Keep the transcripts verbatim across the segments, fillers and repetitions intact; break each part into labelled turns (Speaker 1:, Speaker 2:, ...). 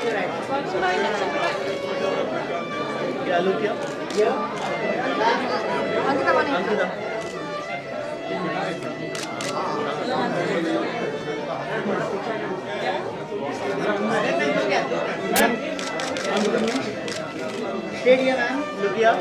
Speaker 1: क्या look here? Here.
Speaker 2: Ankita one.
Speaker 1: Ankita. Stay here, ma'am. Look here.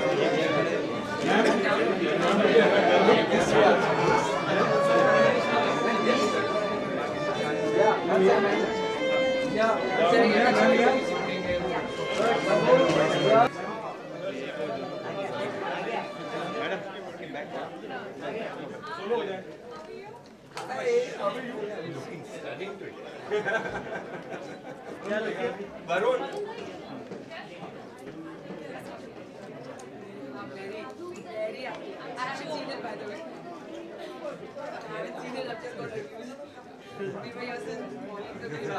Speaker 3: Varun.
Speaker 4: Very, I haven't seen it by the way. I haven't seen it up there. We were here since morning.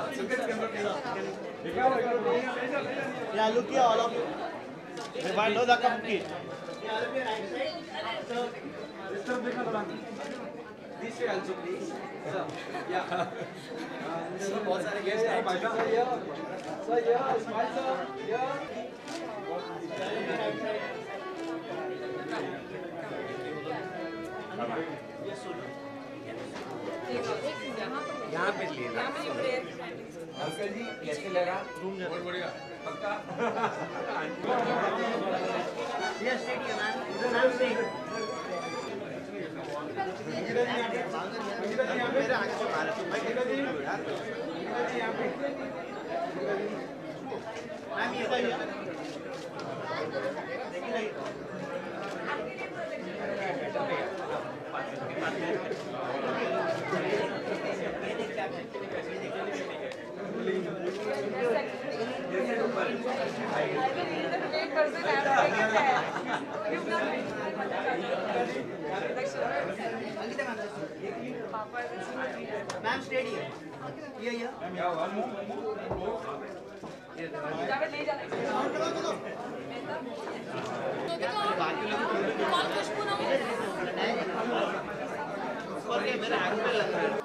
Speaker 1: Yeah, look here, all of you. We want to know the complete.
Speaker 3: This way also, please. Sir, yeah. So, बहुत सारे guests हैं. Sir, yeah. Sir, yeah. Smile, sir. Yeah. यहाँ पे लेना। Uncle जी कैसे लगा? Room बहुत बढ़िया। पक्का?
Speaker 1: Yes, stay here, ma'am. Ma'am, stay. Ma'am ये सही है मैम स्टेडी है ये ये मेरा एंगल लग रहा है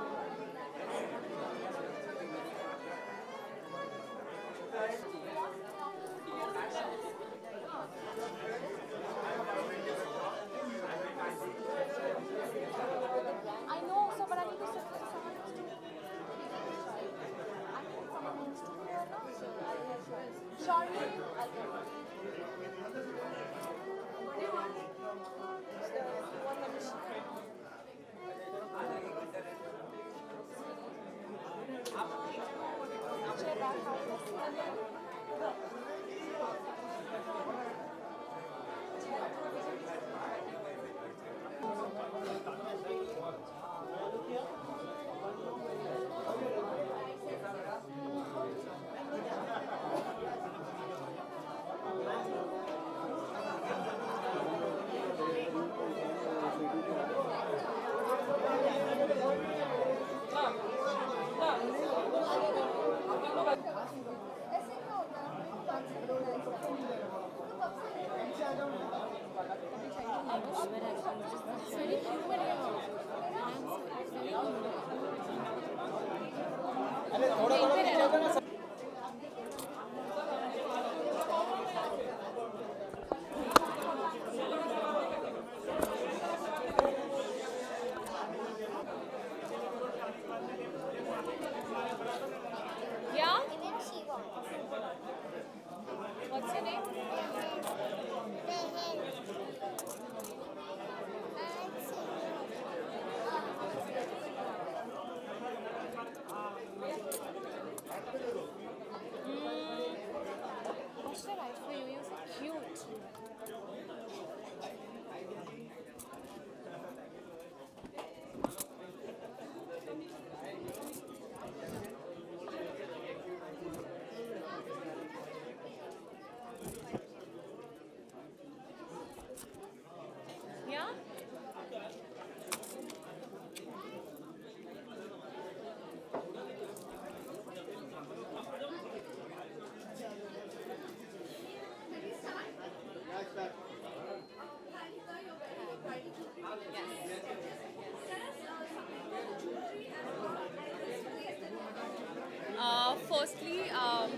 Speaker 5: Um,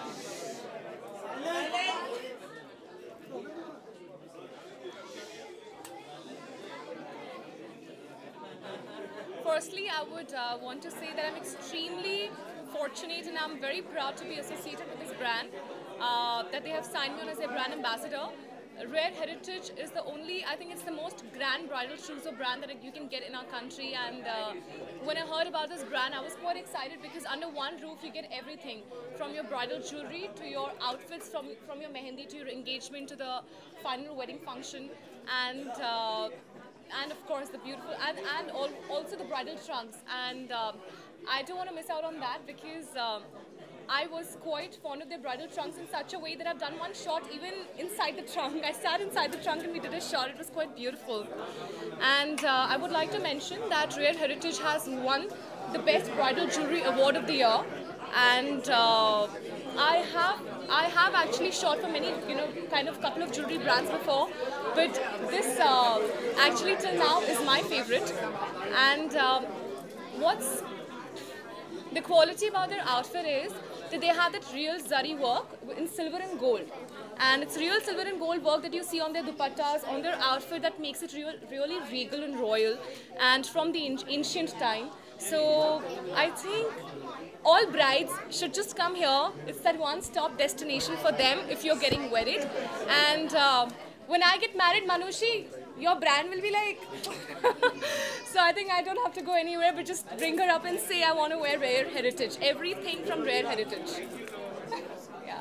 Speaker 5: Firstly, I would uh, want to say that I'm extremely fortunate and I'm very proud to be associated with this brand, uh, that they have signed me on as their brand ambassador. Rare Heritage is the only, I think it's the most grand bridal trousseau brand that you can get in our country, and uh, when I heard about this brand I was quite excited because under one roof you get everything from your bridal jewelry to your outfits, from, from your mehendi to your engagement to the final wedding function, and uh, and of course the beautiful, and, and all, also the bridal trunks, and um, I don't want to miss out on that because um, I was quite fond of their bridal trunks in such a way that I've done one shot even inside the trunk. I sat inside the trunk and we did a shot. It was quite beautiful. And uh, I would like to mention that Rare Heritage has won the Best Bridal Jewelry Award of the Year. And uh, I have I have actually shot for many, you know, kind of couple of jewelry brands before, but this uh, actually till now is my favorite. And um, what's the quality about their outfit is that they have that real zari work in silver and gold, and it's real silver and gold work that you see on their dupattas, on their outfit, that makes it real, really regal and royal, and from the ancient time. So I think all brides should just come here. It's that one-stop destination for them if you're getting wedded. And uh, when I get married, Manushi, your brand will be like... So I think I don't have to go anywhere, but just bring her up and say I want to wear Rare Heritage. Everything from Rare Heritage. Yeah.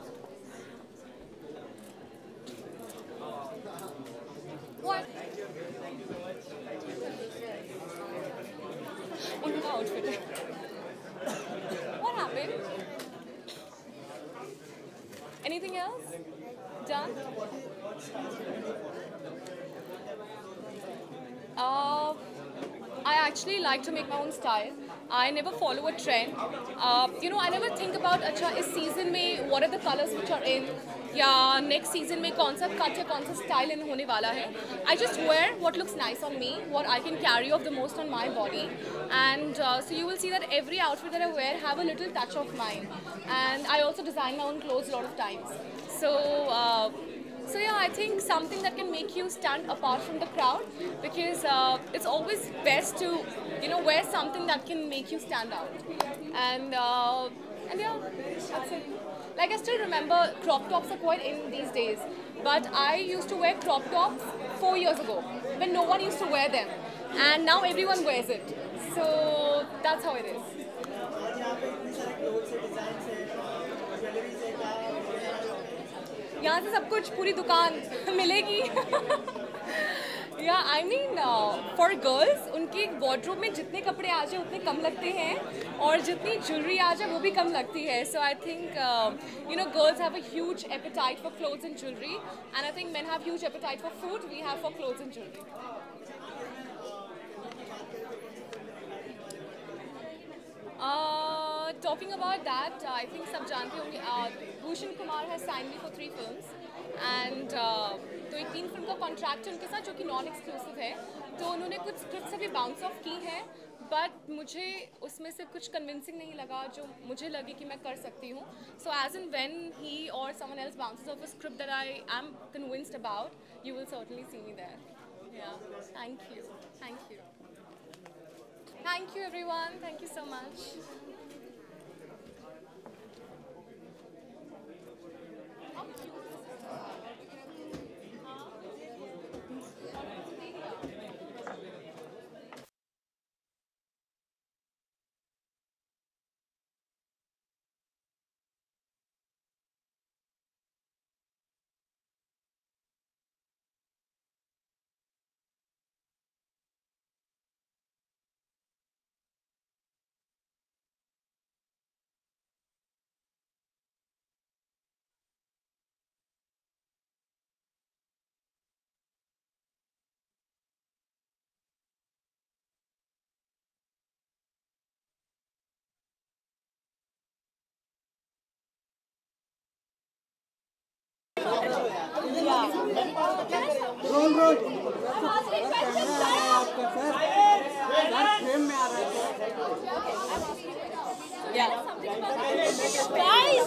Speaker 5: What? Unka outfit. What happened? Anything else? Done? Uh, I actually like to make my own style. I never follow a trend. Uh, you know, I never think about, अच्छा इस season में what are the colors which are in, या next season में कौन सा cut या कौन सा style in होने वाला है. I just wear what looks nice on me, what I can carry off the most on my body, and uh, so you will see that every outfit that I wear have a little touch of mine. And I also design my own clothes a lot of times. So. Uh, So yeah, I think something that can make you stand apart from the crowd, because uh, it's always best to, you know, wear something that can make you stand out. And uh, and yeah, that's it. Like, I still remember crop tops are quite in these days, but I used to wear crop tops four years ago when no one used to wear them, and now everyone wears it. So that's how it is. यहाँ से सब कुछ पूरी दुकान मिलेगी. Yeah, I mean, uh, for girls, उनके wardrobe में जितने कपड़े आ जाए उतने कम लगते हैं, और जितनी jewelry आ जाए वो भी कम लगती है. So I think, uh, you know, girls have a huge appetite for clothes and jewelry, and I think men have huge appetite for food. We have for clothes and jewelry. Uh, talking about that, uh, I think सब जानते होंगे, uh, Bhushan Kumar has signed me for three films, and uh, तो एक तीन film का contract है उनके साथ जो कि नॉन एक्सक्लूसिव है. तो उन्होंने कुछ स्क्रिप्ट से भी बाउंस ऑफ की है, बट मुझे उसमें से कुछ कन्विंसिंग नहीं लगा जो मुझे लगे कि मैं कर सकती हूँ. So as and when he or someone else bounces off a script that I am convinced about, you will certainly see me there. Yeah, thank you, thank you. Thank you everyone, thank you so much.
Speaker 6: Role role आपका sir frame में आ रहा है.
Speaker 5: Guys!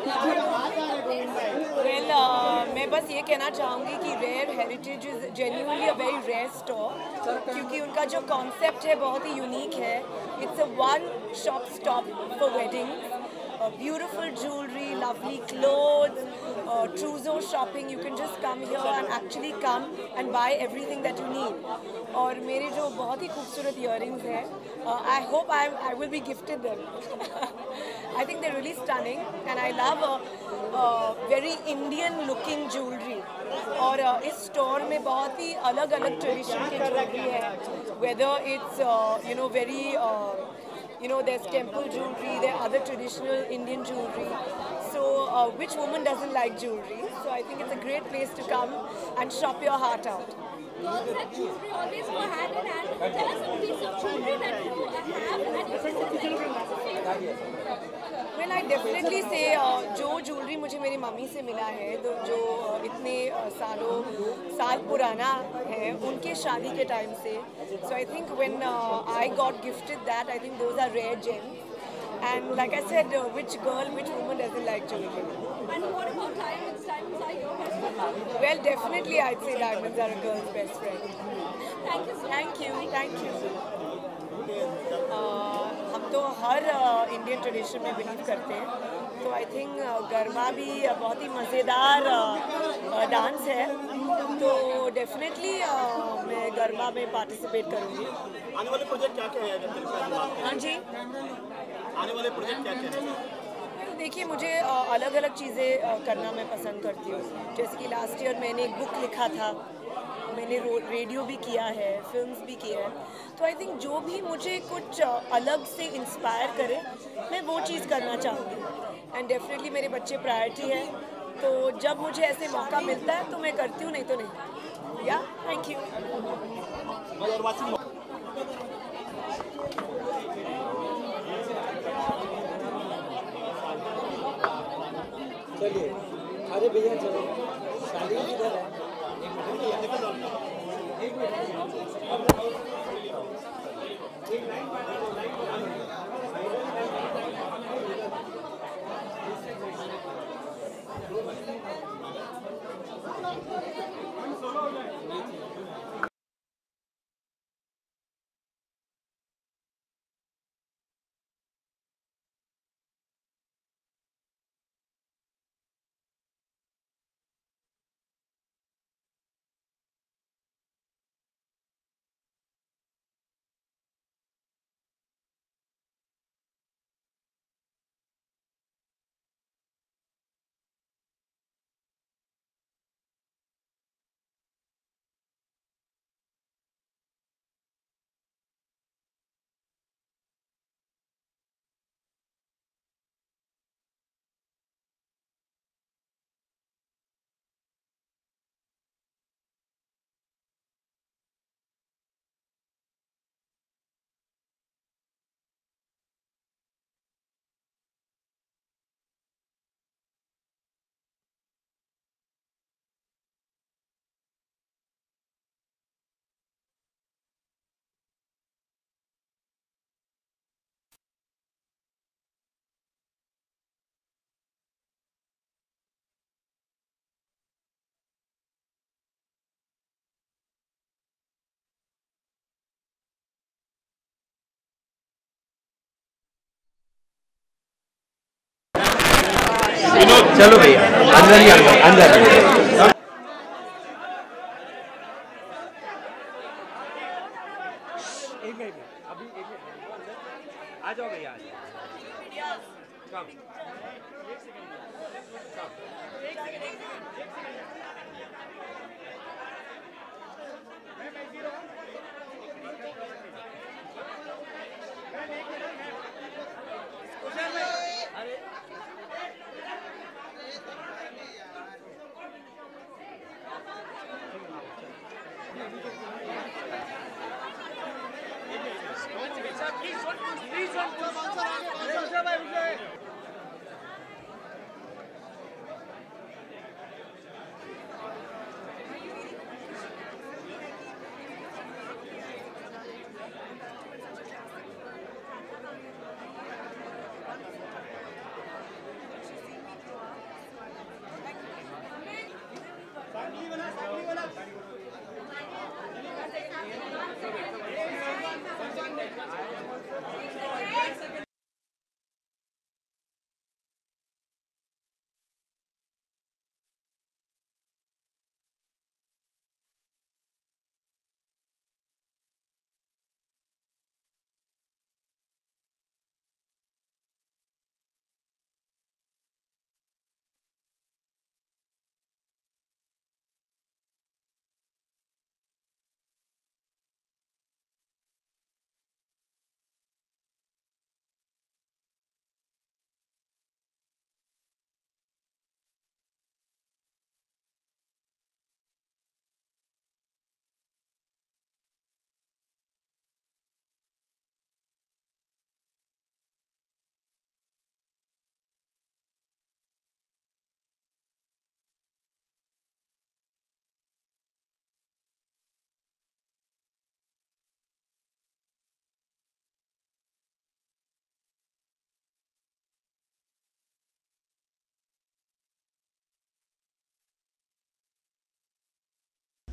Speaker 7: Well uh, मैं बस ये कहना चाहूँगी कि rare heritage is genuinely a very rare store, क्योंकि उनका जो कॉन्सेप्ट है बहुत ही यूनिक है. It's a one shop stop for weddings. Uh, beautiful jewelry, lovely clothes, uh, Trousseau shopping. You can just come here and actually come and buy everything that you need. और मेरे जो बहुत ही खूबसूरत earrings हैं, uh, I hope I I will be gifted them. I think they're really stunning, and I love a, a very Indian looking jewelry. और uh, इस store में बहुत ही अलग अलग tradition के jewelry है. Whether it's uh, you know very uh, You know, there's temple jewelry, there are other traditional Indian jewelry. So, uh, which woman doesn't like jewelry? So, I think it's a great place to come and shop your heart out.
Speaker 8: Girls like jewelry always go hand in hand. Tell us a piece of jewelry that you have and you think is
Speaker 7: Well, I definitely say uh, जो jewelry मुझे मेरी mummy से मिला है, तो जो uh, इतने uh, सालों साल पुराना है उनके शादी के टाइम से. So I think when uh, I got gifted that, I think those are rare gems. And like I said, uh, which girl, which woman doesn't like jewelry?
Speaker 8: And what about diamonds? Diamonds are your best friend.
Speaker 7: Well, definitely I'd say diamonds are a girl's best friend.
Speaker 8: Thank you so
Speaker 7: Thank you, thank you. Uh, हम तो हर Indian uh, tradition में believe करते हैं, तो I think garba भी uh, बहुत ही मज़ेदार डांस uh, uh, है, तो डेफिनेटली uh, मैं गरबा में पार्टिसिपेट करूँगी.
Speaker 1: आने वाले प्रोजेक्ट क्या क्या है?
Speaker 7: हाँ जी,
Speaker 1: आने वाले प्रोजेक्ट क्या क्या है?
Speaker 7: देखिए, मुझे अलग अलग चीज़ें करना मैं पसंद करती हूँ. जैसे कि लास्ट ईयर मैंने एक बुक लिखा था, मैंने रेडियो भी किया है, फिल्म्स भी किया है. तो आई थिंक जो भी मुझे कुछ अलग से इंस्पायर करे, मैं वो चीज़ करना चाहूँगी. एंड डेफिनेटली मेरे बच्चे प्रायोरिटी है, तो जब मुझे ऐसे मौका मिलता है तो मैं करती हूँ, नहीं तो नहीं. या थैंक यू.
Speaker 3: चलिए, अरे भैया चलो, शादी किधर है? एक चलो भैया, अंदर ही आ जाओ, अंदर एक मिनट, अभी एक मिनट आ जाओ भैया, कम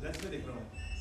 Speaker 1: लेंस में देख रहा हूँ